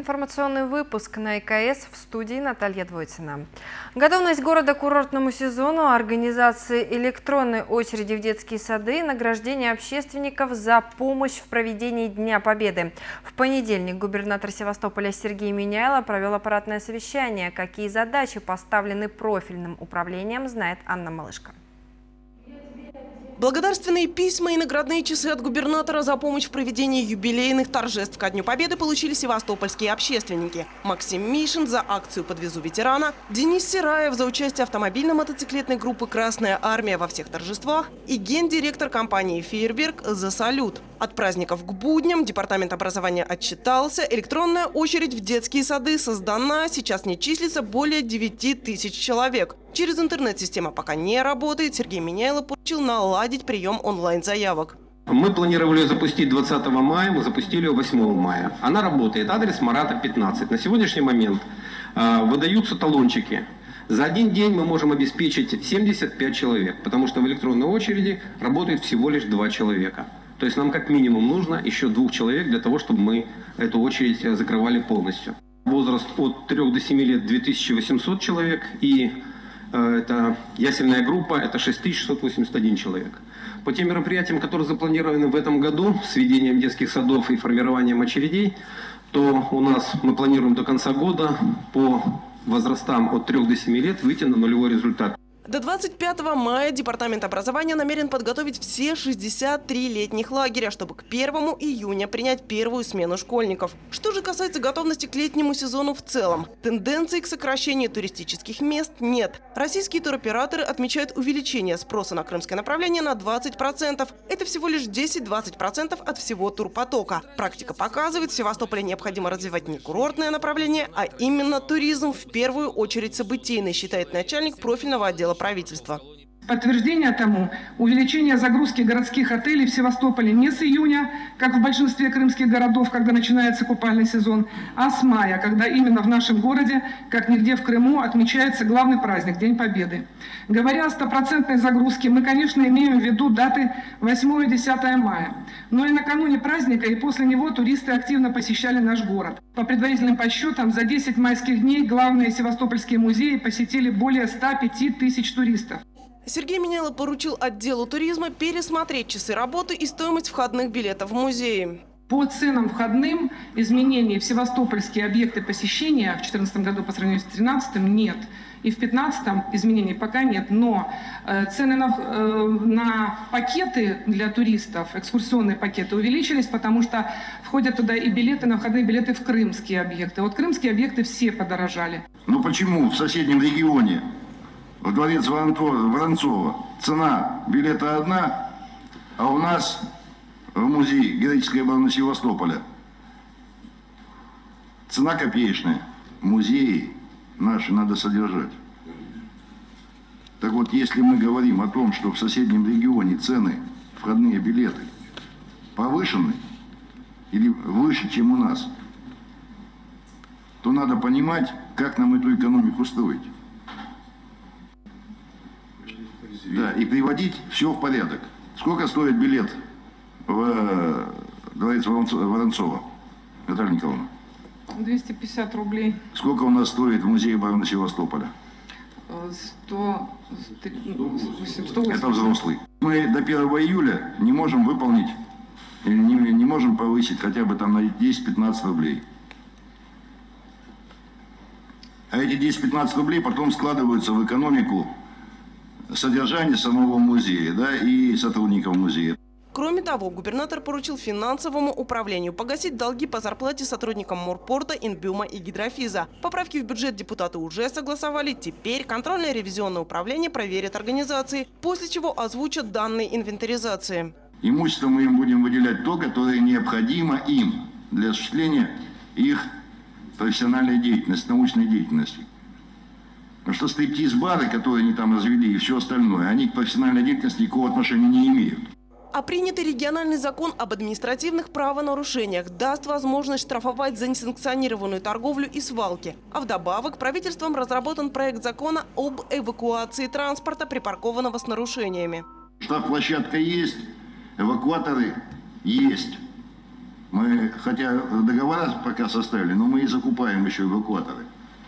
информационный выпуск на ИКС, в студии Наталья Двойцина. Готовность города к курортному сезону, организации электронной очереди в детские сады и награждение общественников за помощь в проведении Дня Победы. В понедельник губернатор Севастополя Сергей Миняйло провел аппаратное совещание. Какие задачи поставлены профильным управлением, знает Анна Малышко. Благодарственные письма и наградные часы от губернатора за помощь в проведении юбилейных торжеств ко Дню Победы получили севастопольские общественники. Максим Мишин за акцию «Подвезу ветерана», Денис Сираев за участие автомобильно-мотоциклетной группы «Красная армия» во всех торжествах и гендиректор компании «Фейерверк» за салют. От праздников к будням департамент образования отчитался. Электронная очередь в детские сады создана. Сейчас не числится более 9000 человек. Через интернет система пока не работает. Сергей Миняйло поручил наладить прием онлайн-заявок. Мы планировали ее запустить 20 мая, мы запустили ее 8 мая. Она работает. Адрес Марата, 15. На сегодняшний момент выдаются талончики. За один день мы можем обеспечить 75 человек, потому что в электронной очереди работает всего лишь 2 человека. То есть нам как минимум нужно еще 2 человек для того, чтобы мы эту очередь закрывали полностью. Возраст от 3 до 7 лет 2800 человек и это ясельная группа, это 6681 человек. По тем мероприятиям, которые запланированы в этом году с введением детских садов и формированием очередей, то у нас мы планируем до конца года по возрастам от 3 до 7 лет выйти на нулевой результат. До 25 мая департамент образования намерен подготовить все 63 летних лагеря, чтобы к 1 июня принять первую смену школьников. Что же касается готовности к летнему сезону в целом, тенденций к сокращению туристических мест нет. Российские туроператоры отмечают увеличение спроса на крымское направление на 20%. Это всего лишь 10-20% от всего турпотока. Практика показывает, в Севастополе необходимо развивать не курортное направление, а именно туризм, в первую очередь событийный, считает начальник профильного отдела правительства. Подтверждение тому – увеличение загрузки городских отелей в Севастополе не с июня, как в большинстве крымских городов, когда начинается купальный сезон, а с мая, когда именно в нашем городе, как нигде в Крыму, отмечается главный праздник – День Победы. Говоря о 100% загрузке, мы, конечно, имеем в виду даты 8 и 10 мая. Но и накануне праздника, и после него туристы активно посещали наш город. По предварительным подсчетам, за 10 майских дней главные севастопольские музеи посетили более 105 тысяч туристов. Сергей Миняйло поручил отделу туризма пересмотреть часы работы и стоимость входных билетов в музеи. По ценам входным изменений в севастопольские объекты посещения в 2014 году по сравнению с 2013 нет. И в 2015 изменений пока нет. Но цены на пакеты для туристов, экскурсионные пакеты, увеличились, потому что входят туда и билеты на входные билеты в крымские объекты. Вот крымские объекты все подорожали. Но почему в соседнем регионе, в дворец Воронцова, цена билета одна, а у нас в музее героической обороны Севастополя цена копеечная? Музеи наши надо содержать. Так вот, если мы говорим о том, что в соседнем регионе цены, входные билеты повышены или выше, чем у нас, то надо понимать, как нам эту экономику строить. Да, и приводить все в порядок. Сколько стоит билет в дворец Воронцова, Наталья Николаевна? 250 рублей. Сколько у нас стоит в музее обороны Севастополя? 180. Это взрослый. Мы до 1 июля не можем выполнить, или не можем повысить хотя бы там на 10-15 рублей. А эти 10-15 рублей потом складываются в экономику содержание самого музея, да, и сотрудников музея. Кроме того, губернатор поручил финансовому управлению погасить долги по зарплате сотрудникам морпорта, Инбюма и Гидрофиза. Поправки в бюджет депутаты уже согласовали. Теперь контрольное ревизионное управление проверит организации, после чего озвучат данные инвентаризации. Имущество мы им будем выделять то, которое необходимо им для осуществления их профессиональной деятельности, научной деятельности. Потому что стриптиз-бары, которые они там развели, и все остальное, они к профессиональной деятельности никакого отношения не имеют. А принятый региональный закон об административных правонарушениях даст возможность штрафовать за несанкционированную торговлю и свалки. А вдобавок правительством разработан проект закона об эвакуации транспорта, припаркованного с нарушениями. Штрафплощадка есть, эвакуаторы есть. Мы, хотя договора пока составили, но мы и закупаем еще эвакуаторы.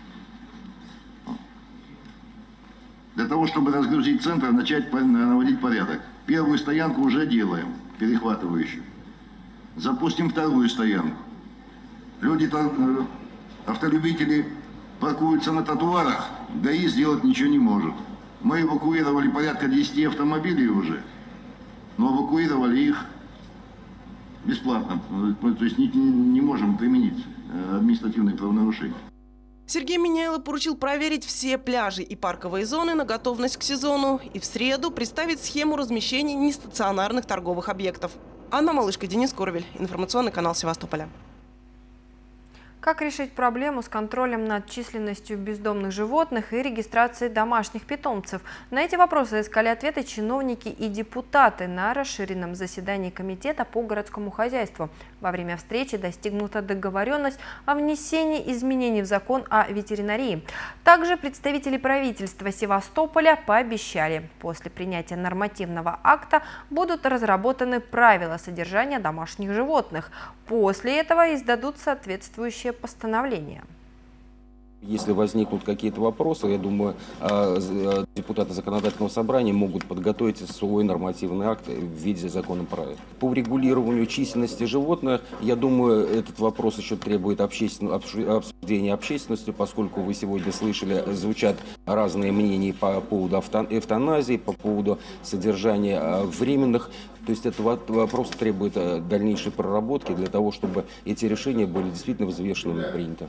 Для того, чтобы разгрузить центр, начать наводить порядок. Первую стоянку уже делаем, перехватывающую. Запустим вторую стоянку. Люди-то, автолюбители, паркуются на тротуарах, ГАИ сделать ничего не может. Мы эвакуировали порядка 10 автомобилей уже, но эвакуировали их бесплатно. То есть не можем применить административные правонарушения. Сергей Миняйло поручил проверить все пляжи и парковые зоны на готовность к сезону и в среду представить схему размещения нестационарных торговых объектов. Анна Малышко, Денис Корвель. Информационный канал Севастополя. Как решить проблему с контролем над численностью бездомных животных и регистрацией домашних питомцев? На эти вопросы искали ответы чиновники и депутаты на расширенном заседании Комитета по городскому хозяйству. Во время встречи достигнута договоренность о внесении изменений в закон о ветеринарии. Также представители правительства Севастополя пообещали, после принятия нормативного акта будут разработаны правила содержания домашних животных. После этого издадут соответствующие постановления. Если возникнут какие-то вопросы, я думаю, депутаты законодательного собрания могут подготовить свой нормативный акт в виде законопроекта. По урегулированию численности животных, я думаю, этот вопрос еще требует обсуждения общественностью, поскольку вы сегодня слышали, звучат разные мнения по поводу эвтаназии, по поводу содержания временных. То есть этот вопрос требует дальнейшей проработки для того, чтобы эти решения были действительно взвешенными и приняты.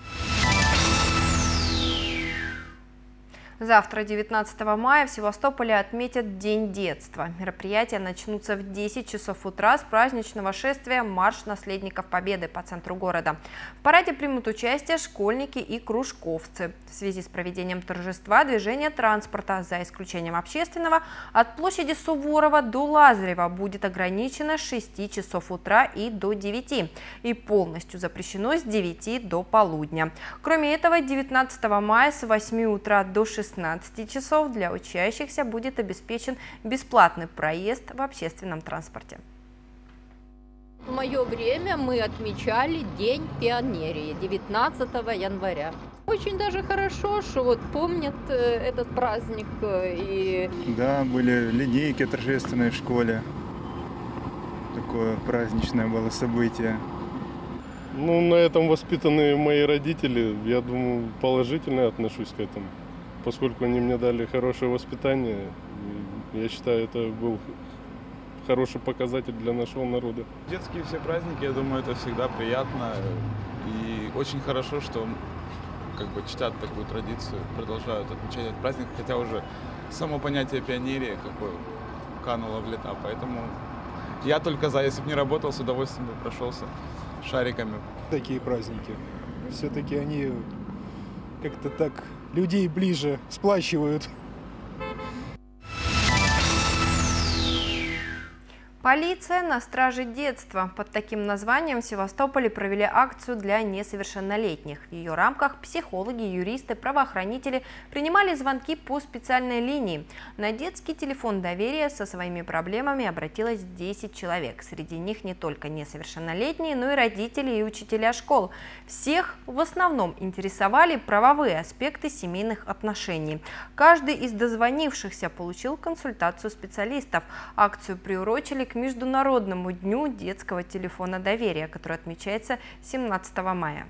Завтра, 19 мая, в Севастополе отметят День детства. Мероприятия начнутся в 10 часов утра с праздничного шествия «Марш наследников Победы» по центру города. В параде примут участие школьники и кружковцы. В связи с проведением торжества движение транспорта, за исключением общественного, от площади Суворова до Лазарева будет ограничено с 6 часов утра и до 9. И полностью запрещено с 9 до полудня. Кроме этого, 19 мая с 8 утра до 16 часов для учащихся будет обеспечен бесплатный проезд в общественном транспорте. В мое время мы отмечали День пионерии 19 января. Очень даже хорошо, что вот помнят этот праздник. Да, были линейки торжественные в школе. Такое праздничное было событие. Ну, на этом воспитаны мои родители. Я думаю, положительно отношусь к этому. Поскольку они мне дали хорошее воспитание, я считаю, это был хороший показатель для нашего народа. Детские все праздники, я думаю, это всегда приятно. И очень хорошо, что чтят такую традицию, продолжают отмечать этот праздник, хотя уже само понятие пионерии какое кануло в лета. Поэтому я только за, если бы не работал, с удовольствием бы прошелся шариками. Такие праздники, все-таки они как-то так людей ближе сплачивают. Полиция на страже детства. Под таким названием в Севастополе провели акцию для несовершеннолетних. В ее рамках психологи, юристы, правоохранители принимали звонки по специальной линии. На детский телефон доверия со своими проблемами обратилось 10 человек. Среди них не только несовершеннолетние, но и родители и учителя школ. Всех в основном интересовали правовые аспекты семейных отношений. Каждый из дозвонившихся получил консультацию специалистов. Акцию приурочили к Международному дню детского телефона доверия, который отмечается 17 мая.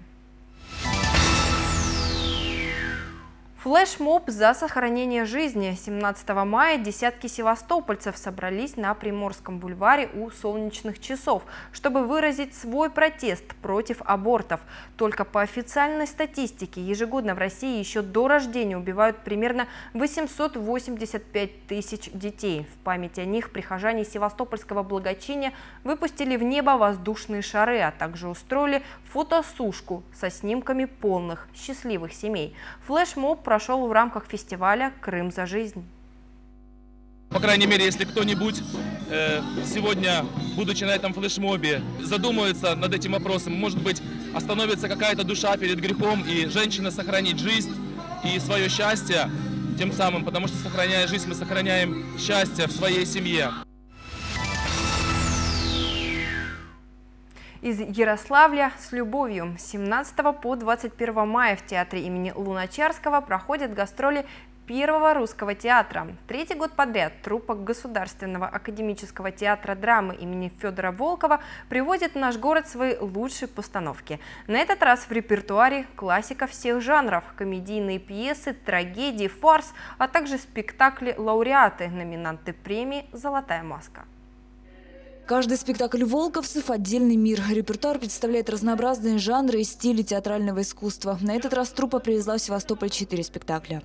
Флешмоб за сохранение жизни. 17 мая десятки севастопольцев собрались на Приморском бульваре у Солнечных часов, чтобы выразить свой протест против абортов. Только по официальной статистике ежегодно в России еще до рождения убивают примерно 885 тысяч детей. В память о них прихожане Севастопольского благочиния выпустили в небо воздушные шары, а также устроили фотосушку со снимками полных счастливых семей. Флешмоб прошел в рамках фестиваля «Крым за жизнь». По крайней мере, если кто-нибудь сегодня, будучи на этом флешмобе, задумается над этим вопросом, может быть, остановится какая-то душа перед грехом, и женщина сохранит жизнь и свое счастье тем самым, потому что, сохраняя жизнь, мы сохраняем счастье в своей семье. Из Ярославля с любовью. С 17 по 21 мая в театре имени Луначарского проходят гастроли Первого русского театра. Третий год подряд труппа Государственного академического театра драмы имени Федора Волкова приводит в наш город свои лучшие постановки. На этот раз в репертуаре классика всех жанров, комедийные пьесы, трагедии, фарс, а также спектакли-лауреаты, номинанты премии «Золотая маска». Каждый спектакль волковцев – отдельный мир. Репертуар представляет разнообразные жанры и стили театрального искусства. На этот раз труппа привезла в Севастополь 4 спектакля.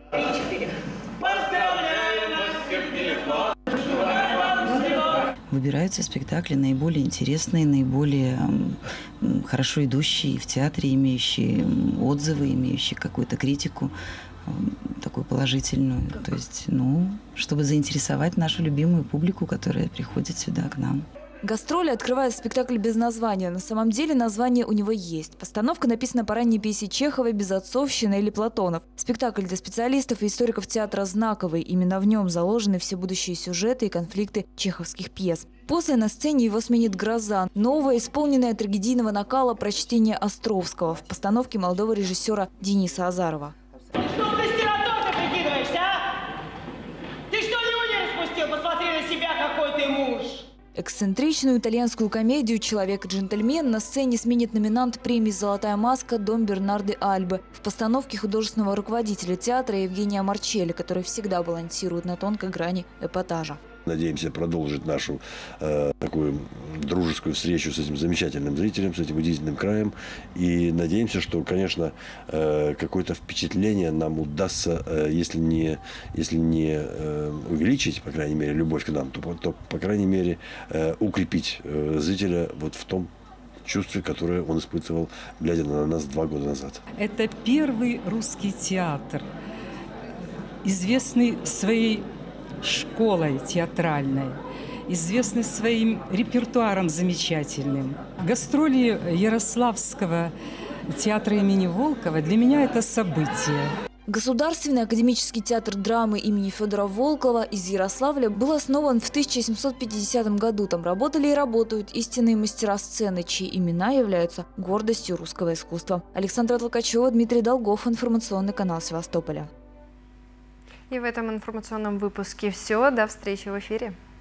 Выбираются спектакли наиболее интересные, наиболее хорошо идущие в театре, имеющие отзывы, имеющие какую-то критику, такую положительную. То есть, чтобы заинтересовать нашу любимую публику, которая приходит сюда к нам. Гастроли открывает спектакль без названия. На самом деле название у него есть. Постановка написана по ранней пьесе Чехова «Безотцовщина» или «Платонов». Спектакль для специалистов и историков театра знаковый. Именно в нем заложены все будущие сюжеты и конфликты чеховских пьес. После на сцене его сменит «Гроза». Новое, исполненное трагедийного накала прочтение Островского в постановке молодого режиссера Дениса Азарова. Эксцентричную итальянскую комедию «Человек-джентльмен» на сцене сменит номинант премии «Золотая маска» Дон Бернарди Альбы в постановке художественного руководителя театра Евгения Марчелли, который всегда балансирует на тонкой грани эпатажа. Надеемся продолжить нашу такую дружескую встречу с этим замечательным зрителем, с этим удивительным краем. И надеемся, что, конечно, какое-то впечатление нам удастся, если не увеличить, по крайней мере, любовь к нам, то по крайней мере, укрепить зрителя вот в том чувстве, которое он испытывал, глядя на нас 2 года назад. Это первый русский театр, известный своей школой театральной, известный своим репертуаром замечательным. Гастроли Ярославского театра имени Волкова для меня это событие. Государственный академический театр драмы имени Федора Волкова из Ярославля был основан в 1750 году. Там работали и работают истинные мастера сцены, чьи имена являются гордостью русского искусства. Александра Толкачева, Дмитрий Долгов, информационный канал Севастополя. И в этом информационном выпуске все. До встречи в эфире.